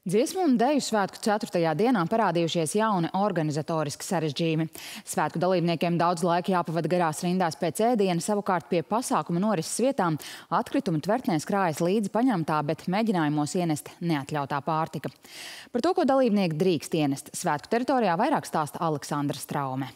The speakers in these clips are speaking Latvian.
Dziesmu un deju svētku 4. dienā parādījušies jauni organizatoriski sarežģījumi. Svētku dalībniekiem daudz laika jāpavada garās rindās pēc ēdiena, savukārt pie pasākuma norises vietām atkritumu tvertnēs krājas līdzi paņemtā, bet mēģinājumos ienest neatļautā pārtika. Par to, ko dalībnieki drīkst ienest svētku teritorijā, vairāk stāsta Aleksandra Straume.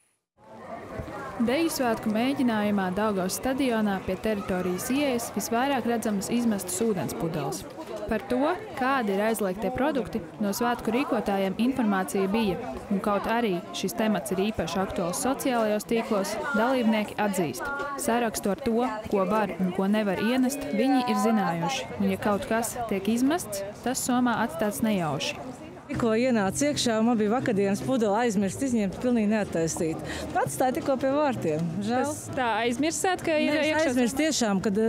Deju svētku mēģinājumā Daugavas stadionā pie teritorijas ieejas visvairāk redzamas izmestas ūdenspudeles. Par to, kādi ir aizliegtie produkti, no svētku rīkotājiem informācija bija. Un kaut arī šis temats ir īpaši aktuāls sociālajos tīklos, dalībnieki atzīst. Sarakstu ar to, ko var un ko nevar ienest, viņi ir zinājuši. Un ja kaut kas tiek izmests, tas somā atstāts nejauši. Tikko ienāca iekšā, man bija vakardienas pudele aizmirst izņemt, pilnīgi neattaisīt. Atstāja tikko pie vārtiem. Žēl. Tas tā aizmirsāt, ka ir iekšā? Aizmirst tiešām, kad,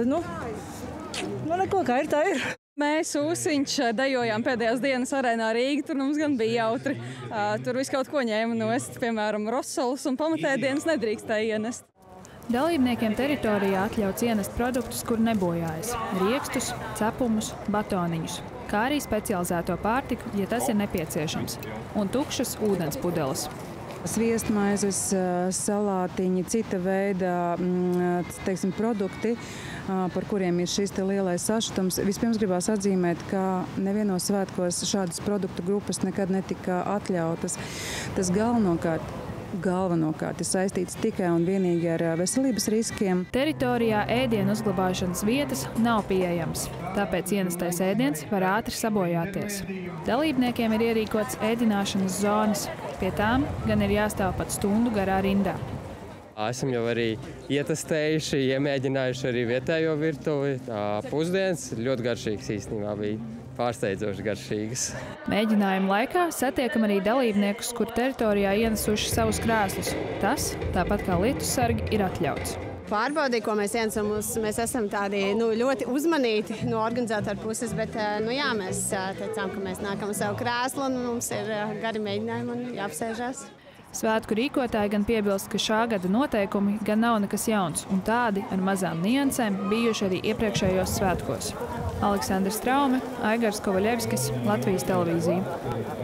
neko kā ir, tā ir. Mēs Ūsiņš dejojām pēdējās dienas arēnā Rīga, tur mums gan bija jautri. Tur visu kaut ko ņēma nost, piemēram, rosolus un pamatēdienas nedrīkstēja ienest. Dalībniekiem teritorijā atļauts ienest produktus, kur nebojājas – riekstus, cepumus, batoniņus, kā arī specializēto pārtiku, ja tas ir nepieciešams, un tukšas ūdenspudeles. Sviestmaizes, salātiņi, cita veida produkti, par kuriem ir šis lielais sašutums. Vispirms gribās atzīmēt, ka nevienos svētkos šādas produktu grupas nekad netika atļautas. Tas galvenokārt ir saistīts tikai un vienīgi ar veselības riskiem. Teritorijā ēdienu uzglabāšanas vietas nav pieejams, tāpēc ienestais ēdiens var ātri sabojāties. Dalībniekiem ir ierīkots ēdināšanas zonas, pie tām gan ir jāstāv pat stundu garā rindā. Esam jau arī ietestējuši, iemēģinājuši arī vietējo virtuvi. Pusdienas ļoti garšīgas īstenībā bija. Pārsteidzoši garšīgas. Mēģinājuma laikā satiekam arī dalībniekus, kur teritorijā ienesuši savus krēslus. Tas, tāpat kā lietussargi, ir atļauts. Pārbaudīja, ko mēs ienesam. Mēs esam tādi ļoti uzmanīti no organizatora puses, bet mēs teicām, ka mēs nākam uz savu krēslu un mums ir gari mēģinājumi un jāapsēžās. Svētku rīkotāji gan piebilst, ka šā gada noteikumi gan nav nekas jauns, un tādi ar mazām niansēm bijuši arī iepriekšējos svētkos. Aleksandra Straume, Aigars Kovaļevskis, Latvijas televīzija.